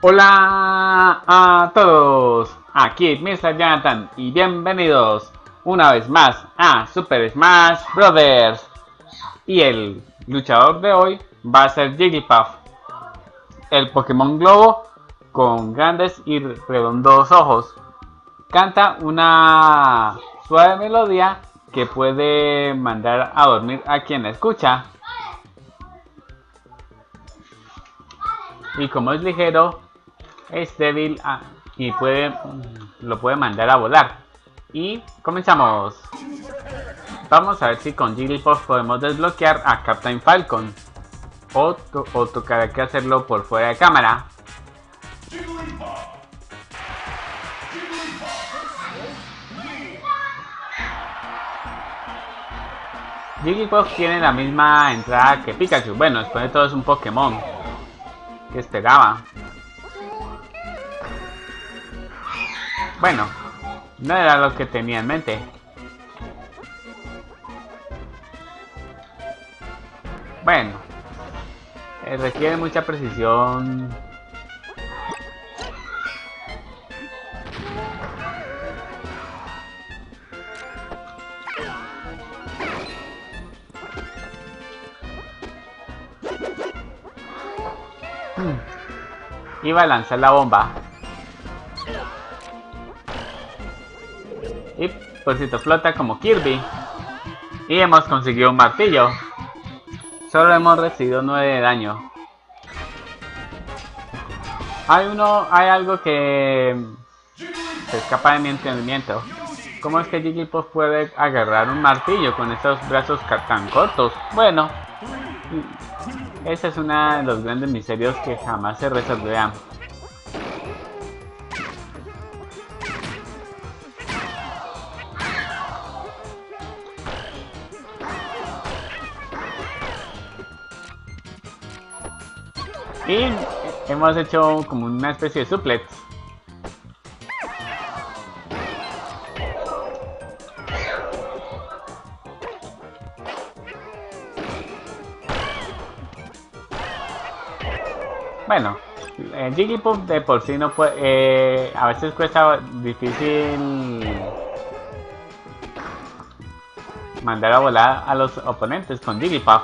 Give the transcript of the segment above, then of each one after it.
Hola a todos, aquí Mr. Jonathan y bienvenidos una vez más a Super Smash Bros. Y el luchador de hoy va a ser Jigglypuff, el Pokémon Globo con grandes y redondos ojos. Canta una suave melodía que puede mandar a dormir a quien la escucha. Y como es ligero, es débil y lo puede mandar a volar. Y comenzamos. Vamos a ver si con Jigglypuff podemos desbloquear a Captain Falcon. O tocará que hacerlo por fuera de cámara. Jigglypuff tiene la misma entrada que Pikachu. Bueno, después de todo es un Pokémon. ¿Qué esperaba? Bueno, no era lo que tenía en mente. Bueno, requiere mucha precisión. Iba a lanzar la bomba. Y por cierto flota como Kirby. Y hemos conseguido un martillo. Solo hemos recibido 9 de daño. Hay algo que se escapa de mi entendimiento. ¿Cómo es que Jigglypuff puede agarrar un martillo con esos brazos tan cortos? Bueno, ese es uno de los grandes misterios que jamás se resolverán. Y hemos hecho como una especie de suplex. Bueno, Jigglypuff de por sí no puede, a veces cuesta difícil mandar a volar a los oponentes con Jigglypuff.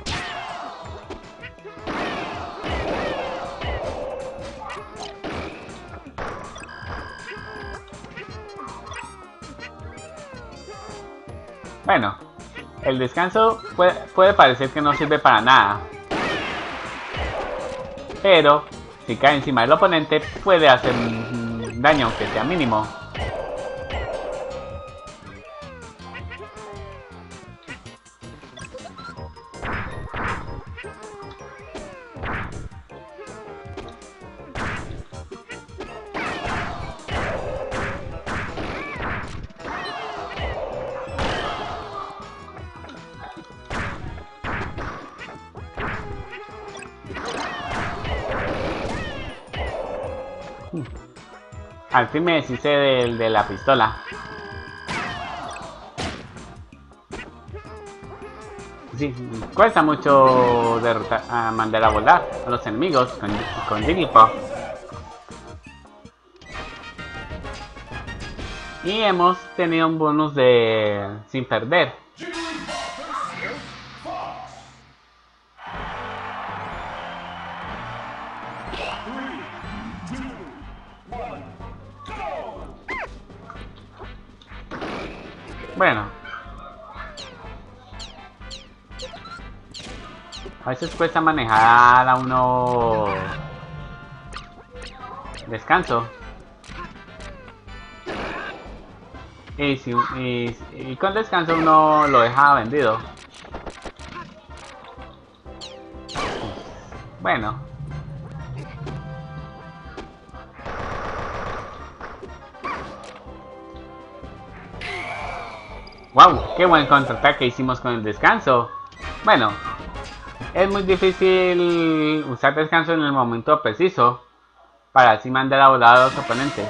Bueno, el descanso puede parecer que no sirve para nada. Pero si cae encima del oponente puede hacer un daño aunque sea mínimo. Al fin me deshice de la pistola. Sí, cuesta mucho derrotar, mandar a volar a los enemigos con Jigglypuff. Y hemos tenido un bonus de sin perder. Bueno, a veces cuesta manejar a uno descanso. Y con descanso uno lo deja vendido. Bueno. ¡Wow! ¡Qué buen contraataque hicimos con el descanso! Bueno, es muy difícil usar descanso en el momento preciso para así mandar a volar a los oponentes.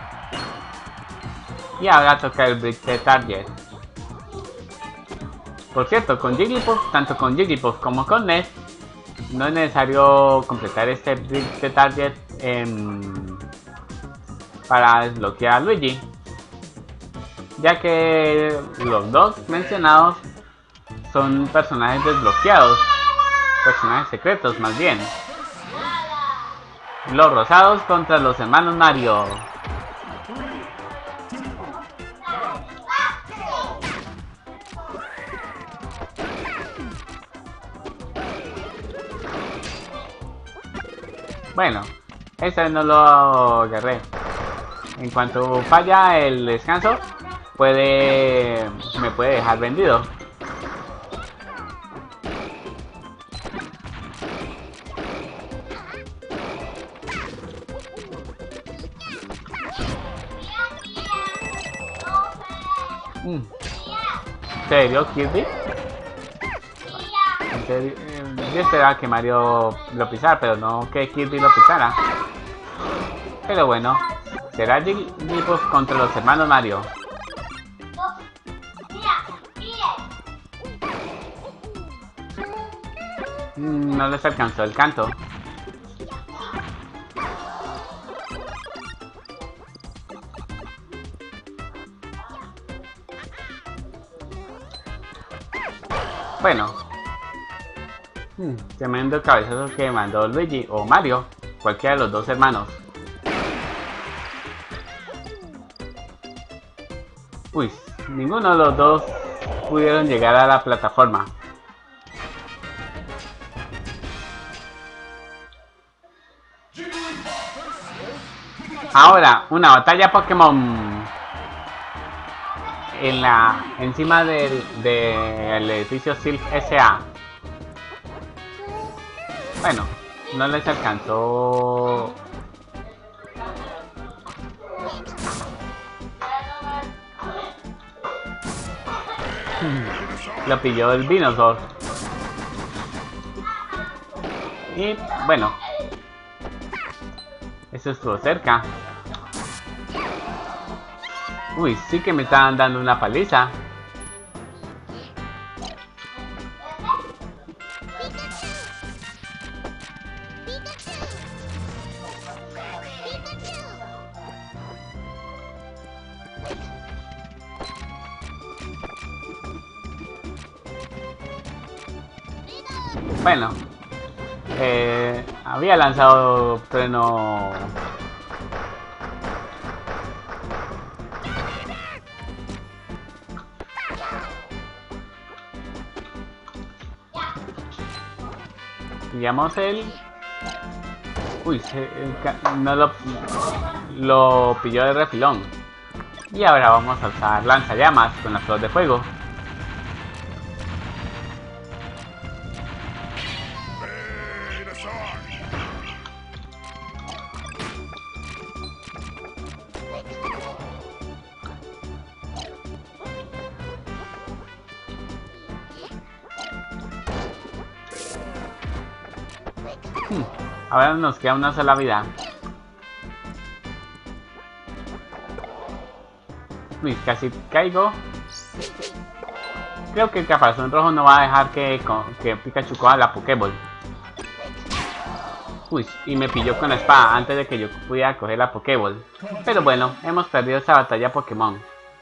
Y ahora toca el Break the Target. Por cierto, con Jigglypuff, tanto con Jigglypuff como con Ness, no es necesario completar este Brick the Target para desbloquear a Luigi, ya que los dos mencionados son personajes desbloqueados, personajes secretos más bien. Los rosados contra los hermanos Mario. Bueno, esta vez no lo agarré. En cuanto falla el descanso, me puede dejar vendido. ¿En serio, Kirby? ¿En serio? Yo esperaba que Mario lo pisara, pero no que Kirby lo pisara. Pero bueno, será Jigglypuff contra los hermanos Mario. No les alcanzó el canto. Bueno, tremendo cabezazo que mandó Luigi o Mario, cualquiera de los dos hermanos. Uy, ninguno de los dos pudieron llegar a la plataforma. Ahora, una batalla Pokémon encima del edificio Silph S.A. Bueno, no les alcanzó. Lo pilló el Venusaur. Y bueno, eso estuvo cerca. Uy, sí que me estaban dando una paliza. Bueno, había lanzado freno. Pillamos el... Uy, no lo pilló de refilón. Y ahora vamos a usar lanzallamas con la flor de fuego. Ahora nos queda una sola vida. Uy, casi caigo. Creo que el caparazón rojo no va a dejar que Pikachu coja la Pokéball. Uy, y me pilló con la espada antes de que yo pudiera coger la Pokéball. Pero bueno, hemos perdido esta batalla Pokémon.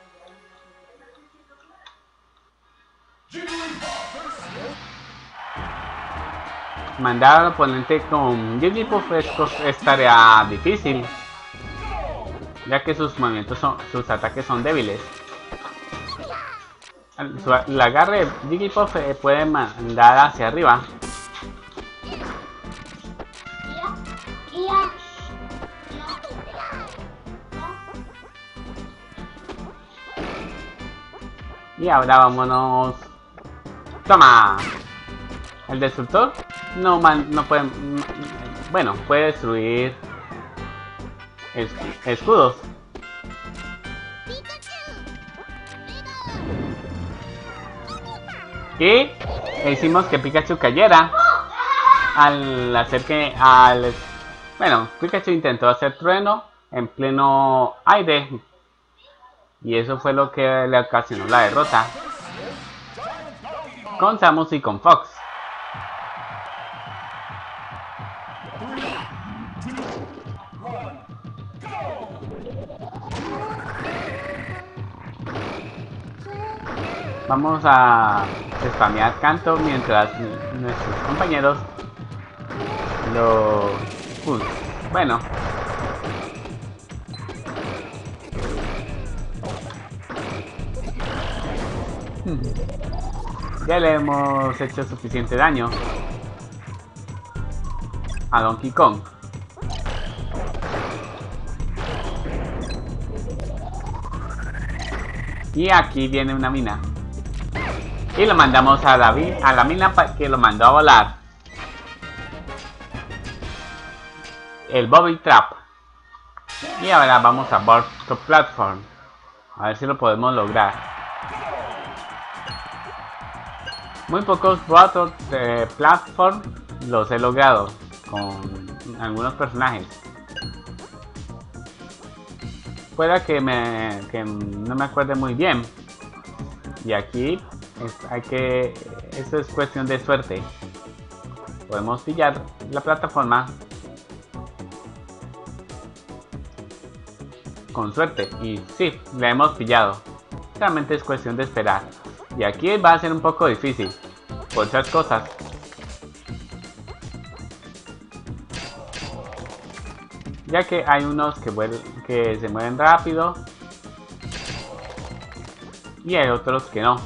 Mandar al oponente con Jigglypuff es tarea difícil, ya que sus movimientos sus ataques son débiles. El agarre de Jigglypuff puede mandar hacia arriba. Y ahora vámonos. ¡Toma! El destructor no puede... Bueno, puede destruir escudos. Y hicimos que Pikachu cayera al hacer que... Bueno, Pikachu intentó hacer trueno en pleno aire. Y eso fue lo que le ocasionó la derrota. con Samus y con Fox. Vamos a spamear canto mientras nuestros compañeros lo... bueno. Ya le hemos hecho suficiente daño a Donkey Kong. Y aquí viene una mina. Y lo mandamos a la mina para que lo mandó a volar. El Bobby Trap. Y ahora vamos a Board to Platform. A ver si lo podemos lograr. Muy pocos Board de Platform los he logrado con algunos personajes. Puede que no me acuerde muy bien. Y aquí esto es cuestión de suerte. Podemos pillar la plataforma con suerte. Y sí, la hemos pillado. Realmente es cuestión de esperar. Y aquí va a ser un poco difícil. Por otras cosas. Ya que hay unos que se mueven rápido. Y hay otros que no.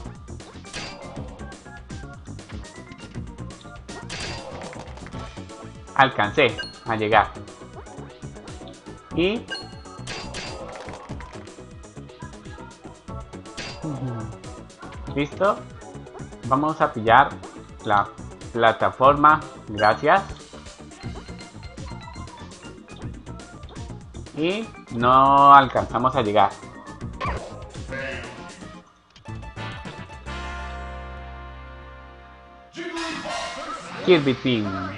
Alcancé a llegar. Y... listo. Vamos a pillar la plataforma. Gracias. Y no alcanzamos a llegar. Kirby Team.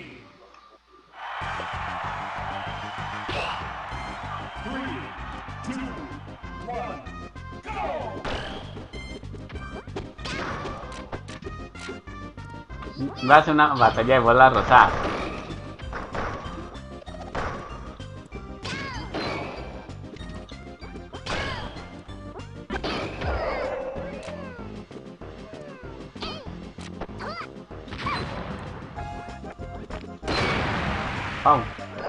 Va a ser una batalla de bolas rosadas. Oh.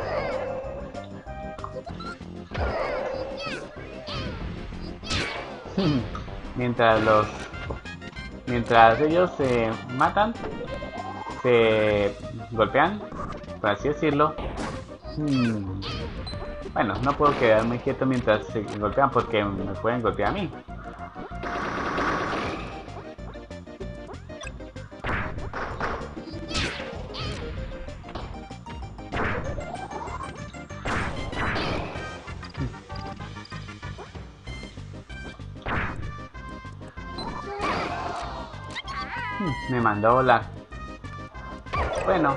Mientras ellos se matan, se golpean, por así decirlo. Bueno, no puedo quedarme quieto mientras se golpean porque me pueden golpear a mí. Me mandó a volar. Bueno.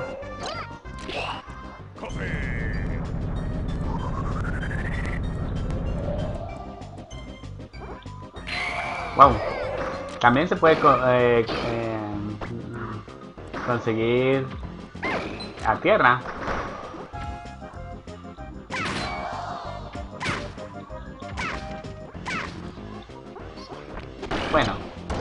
Wow. También se puede conseguir a tierra. Bueno.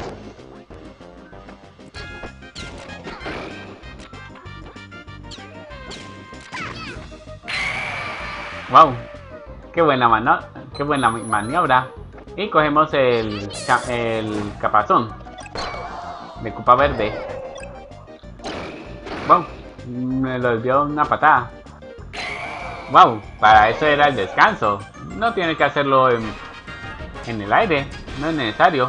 Wow, qué buena maniobra. Y cogemos el capazón de Koopa Verde. Wow, me lo dio una patada. Wow, para eso era el descanso. No tiene que hacerlo en el aire, no es necesario.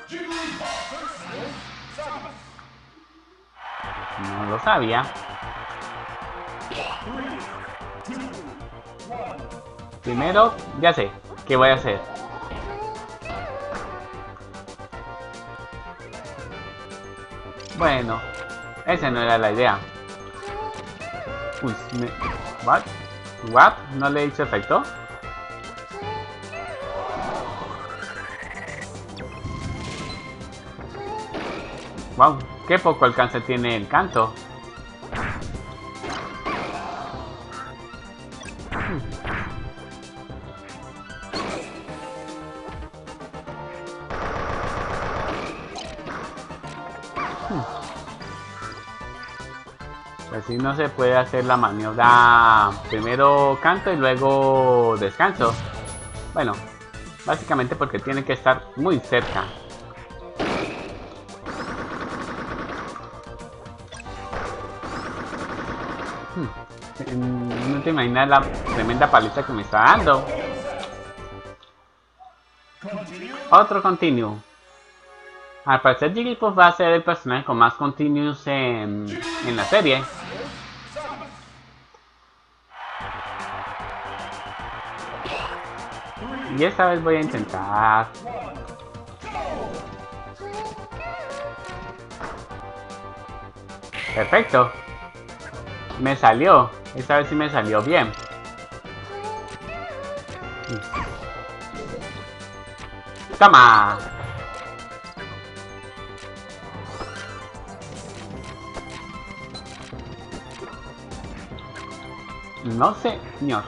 No lo sabía. Primero, ya sé qué voy a hacer. Bueno, esa no era la idea. Uy, ¿What? ¿No le hizo efecto? Wow, qué poco alcance tiene el canto. Así no se puede hacer la maniobra primero canto y luego descanso. Bueno, básicamente porque tiene que estar muy cerca. No te imaginas la tremenda paliza que me está dando. Otro continuo. Al parecer Jigglypuff va a ser el personaje con más continuos en la serie. Y esta vez voy a intentar. Perfecto. Me salió. Esta vez sí me salió bien. ¡Toma! No sé, señor.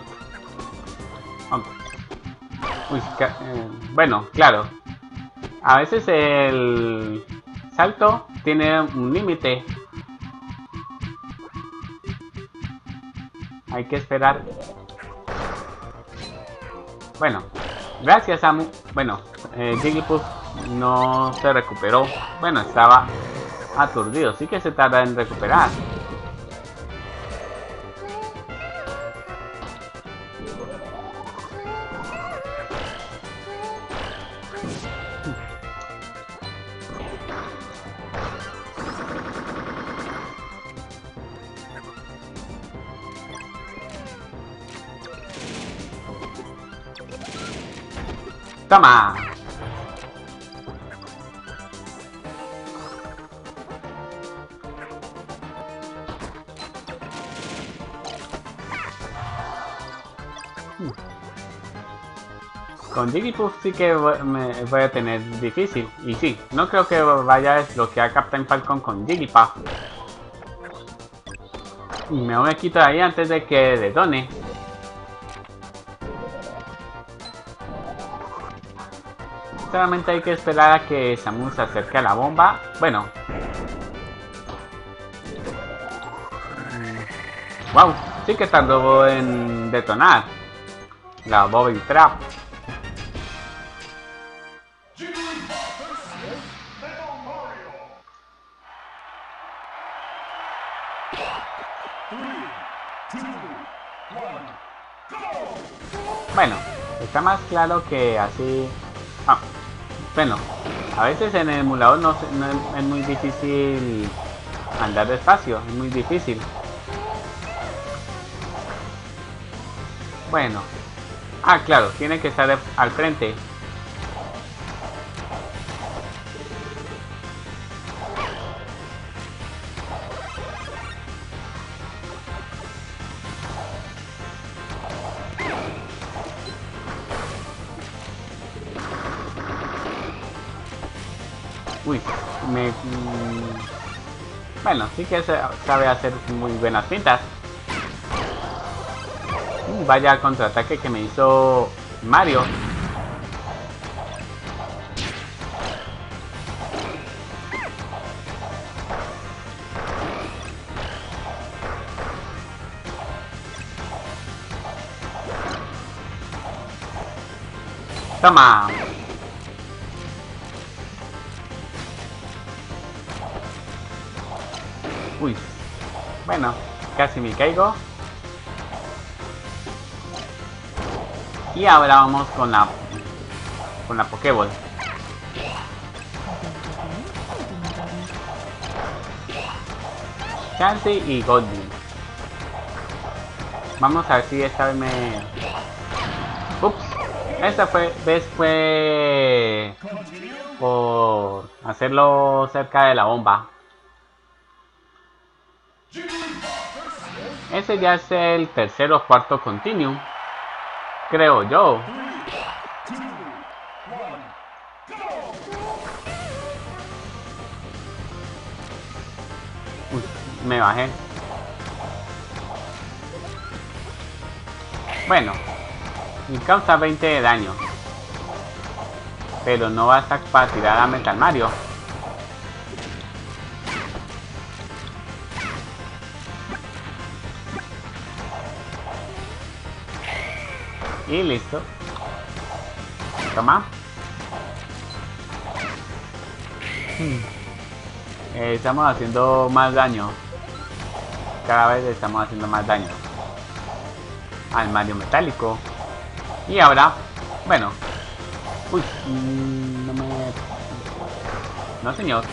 Uy, bueno, claro. A veces el salto tiene un límite. Hay que esperar. Bueno, gracias Samu. Bueno, Jigglypuff no se recuperó. Bueno, estaba aturdido. Sí que se tarda en recuperar. ¡Toma! Con Jigglypuff sí que me voy a tener difícil. Y sí, no creo que vaya a desbloquear a Captain Falcon con Jigglypuff. Y me quito de ahí antes de que detone. Solamente hay que esperar a que Samu se acerque a la bomba. Bueno. Wow, sí que tardó en detonar la Bobby Trap. Bueno, está más claro que así... bueno, a veces en el emulador no es muy difícil andar despacio, es muy difícil. Bueno, claro, tiene que estar al frente. Uy, bueno, sí que sabe hacer muy buenas pintas. Vaya contraataque que me hizo Mario. Toma. Uy, bueno, casi me caigo. Y ahora vamos con la Pokéball. Chansey y Goldie. Vamos a ver si esta vez me... Ups, esta vez fue por hacerlo cerca de la bomba. Ese ya es el tercer o cuarto continuum, creo yo. Uy, me bajé. Bueno, y causa 20 de daño. Pero no basta para tirar a Metal Mario. Y listo. Toma. Estamos haciendo más daño. Cada vez estamos haciendo más daño al Mario metálico. Y ahora, bueno. Uy, no me... No, señor.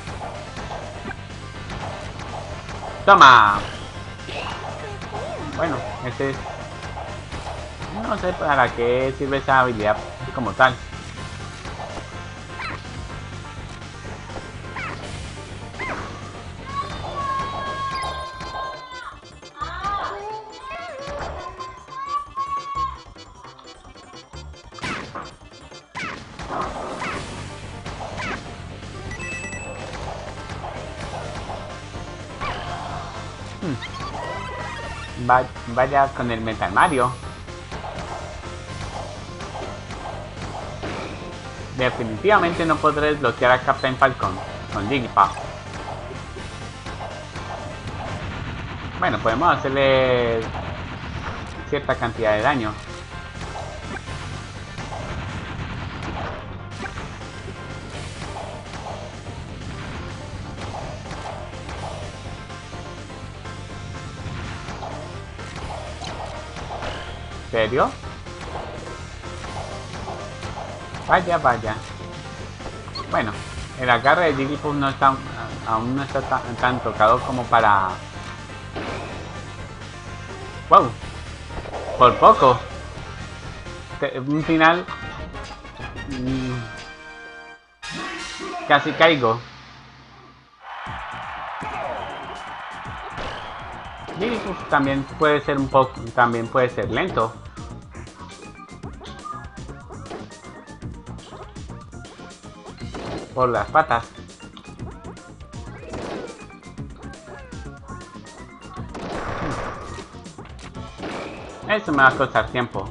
Toma. Bueno, este es... No sé para qué sirve esa habilidad como tal. Vaya con el Metal Mario. Definitivamente no podré desbloquear a Captain Falcon con Jigglypuff. Bueno, podemos hacerle cierta cantidad de daño. ¿En serio? Vaya, vaya. Bueno, el agarre de Jigglypuff no está, aún no está tan tocado como para... ¡Wow! Por poco. Un final... Casi caigo. Jigglypuff también puede ser un poco... También puede ser lento. Por las patas. Eso me va a costar tiempo.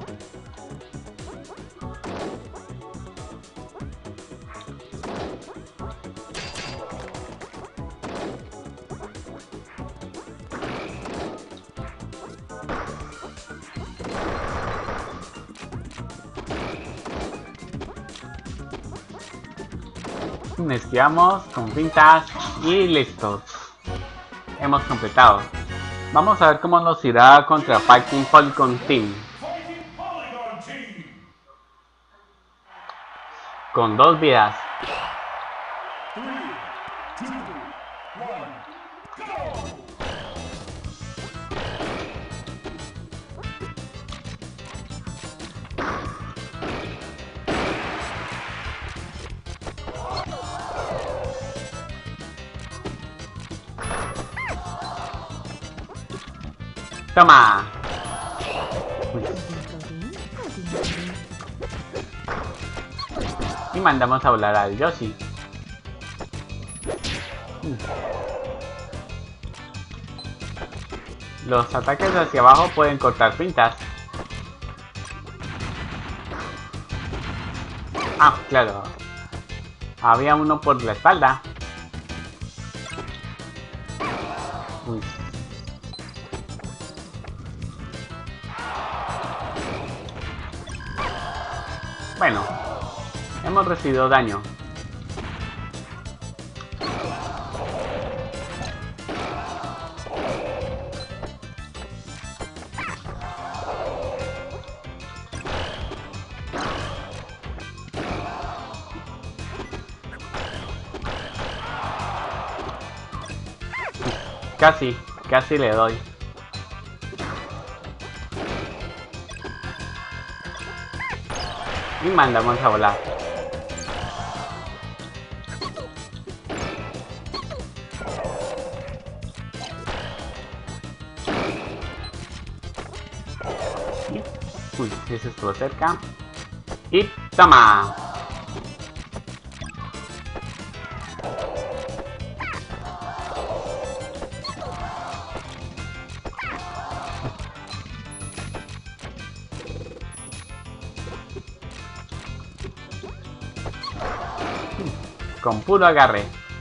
Esquivamos con pintas y listos. Hemos completado. Vamos a ver cómo nos irá contra Fighting Polygon Team. Con 2 vidas. Toma. Y mandamos a volar al Yoshi. Los ataques hacia abajo pueden cortar pintas. Ah, claro. Había uno por la espalda. Uy. Bueno, hemos recibido daño. Casi le doy. Y mandamos a volar. Uy, ese estuvo cerca. Y toma. con puro agarre.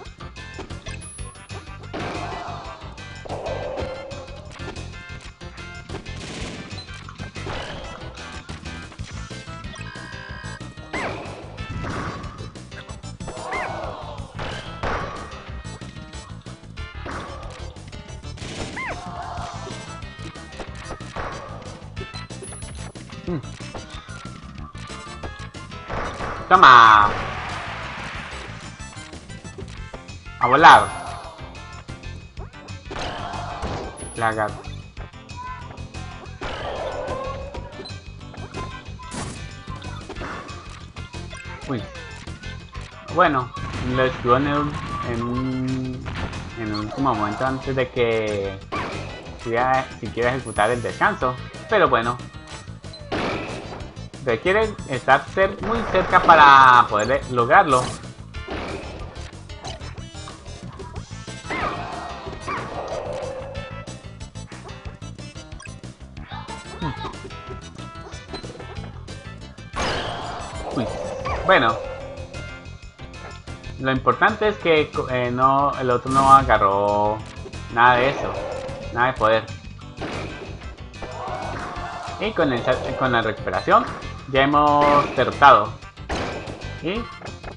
Toma. A volar. Lagarto. Uy. Bueno, lo esquivo en el último momento antes de que siquiera ejecutar el descanso. Pero bueno. Requiere estar muy cerca para poder lograrlo. Uy. Bueno, lo importante es que el otro no agarró nada de eso, nada de poder. Y con la recuperación ya hemos derrotado. Y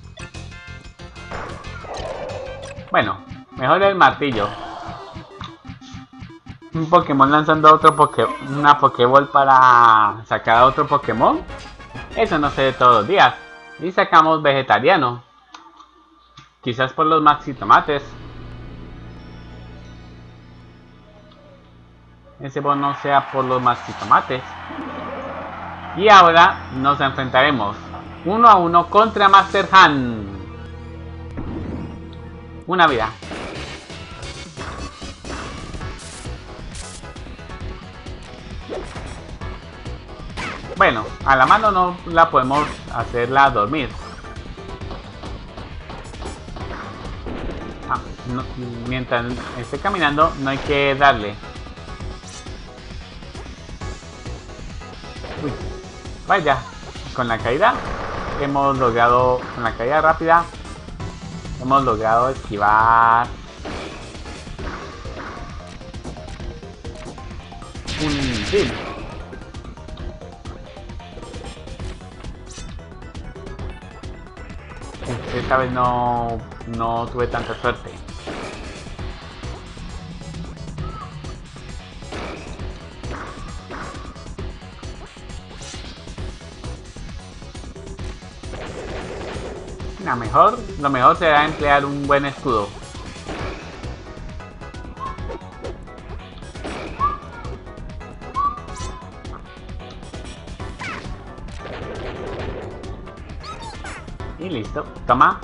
bueno, mejor el martillo. Un Pokémon lanzando una Pokéball para sacar a otro Pokémon. Eso no se ve todos los días. Y sacamos vegetariano. Quizás por los maxi tomates. Ese bono sea por los maxi tomates. Y ahora nos enfrentaremos 1 a 1 contra Master Han. Una vida. Bueno, a la mano no la podemos hacerla dormir. No, mientras esté caminando no hay que darle. Uy, vaya, con la caída hemos logrado, con la caída rápida hemos logrado esquivar un misil. Esta vez no tuve tanta suerte. Lo mejor será emplear un buen escudo. Y listo, toma.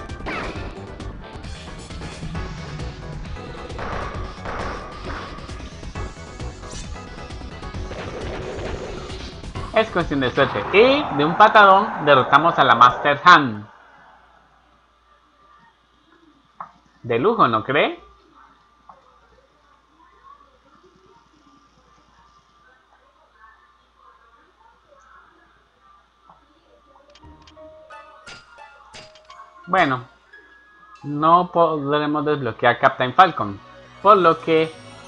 Es cuestión de suerte. Y de un patadón derrotamos a la Master Han. De lujo, ¿no cree? Bueno, no podremos desbloquear Captain Falcon, por lo que...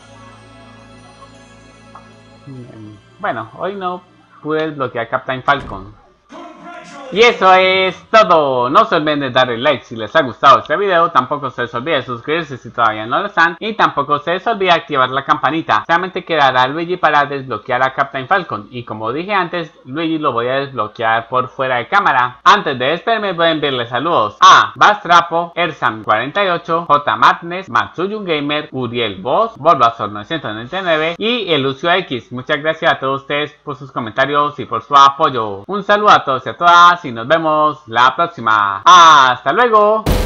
Bueno, hoy no pude desbloquear Captain Falcon. Y eso es todo. No se olviden de darle like si les ha gustado este video. Tampoco se les olvide suscribirse si todavía no lo están. Y tampoco se les olvide activar la campanita. Solamente quedará Luigi para desbloquear a Captain Falcon. Y como dije antes, Luigi lo voy a desbloquear por fuera de cámara. Antes de despedirme voy a enviarles saludos a Bastrapo, Ersam48, J Madness, Matsuyun Gamer, Uriel Boss, Bulbasaur 999 y el Lucio X. Muchas gracias a todos ustedes por sus comentarios y por su apoyo. Un saludo a todos y a todas y nos vemos la próxima. ¡Hasta luego!